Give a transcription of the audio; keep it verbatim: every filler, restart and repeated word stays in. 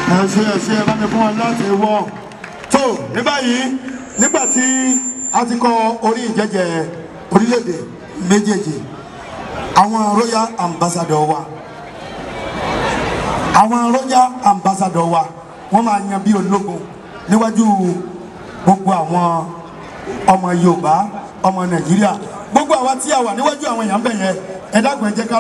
ẹ ṣe ẹ ṣe ẹ bá mi fún wọn láti wọ tó ní báyìí nígbà tí a ti kọ orí ìjẹ́jẹ́ orílẹ̀-èdè méjèèjì àwọn royal ambassador wa àwọn royal ambassador wa wọ́n máa yan bí ológun níwájú gbogbo àwọn ọmọ Yorùbá ọmọ Nàìjíríà gbogbo àwa tí a wà níwájú àwọn èèyàn bẹ̀yẹn ẹ dákun ẹ jẹ́ ká